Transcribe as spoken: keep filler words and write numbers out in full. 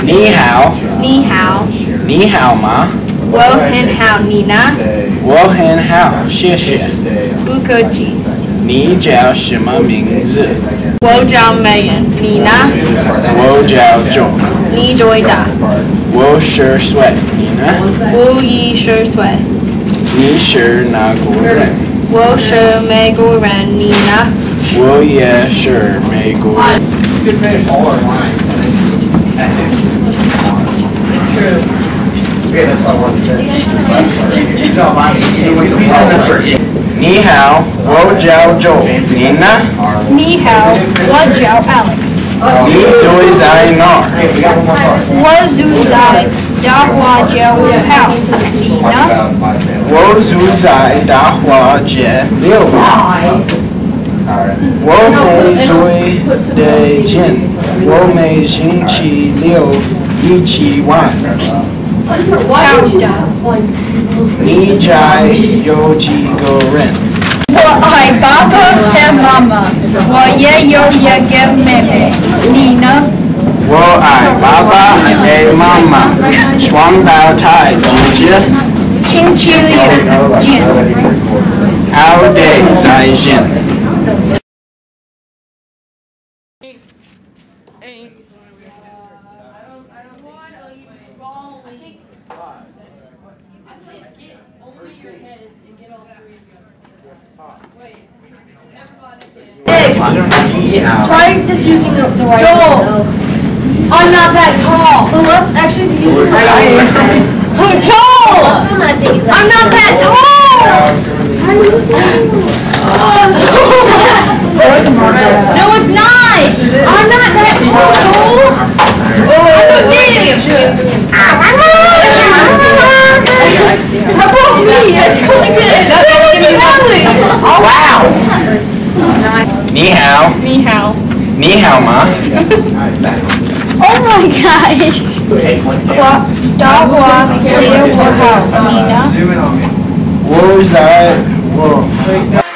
你好， 你好， 你好吗？ 我很好，你呢？ 我很好，谢谢。 不客气。 你叫什么名字？ 我叫美人，你呢？ 我叫 Joe。 你多大？ 我十岁，你呢？ 我一十岁。 你是哪国人？ 我是美国人，你呢？ 我也是美国人。 You could finish all our lines. True. Okay, that's what I wanted to finish. This last part right here. No, mine. You 你好，我叫 Joe。你呢？ 你好，我叫 Alex。 你住在哪儿？ Okay, we got one more part. 我住在大华街五号，你呢？ 我住在大华街六号。我们最得劲，我们星期六一起玩。 好的。 你家有几个人？ 我爱爸爸和妈妈，我也有一个妹妹，你呢？ 我爱爸爸和妈妈，双胞胎姐姐。 星期六见。 好的，再见。 Try just using the, the right Joel. one. I'm not that tall. The left, actually, use the right Oh, Joel! one. I think is I'm not that tall! How do you say No, it's not! I'm not that tall, Joel! I'm a big! How about me? It's really good. Oh, wow! 你好， 你好。 你好吗？ Oh my gosh! 我大华街五号，你呢？ 我在我。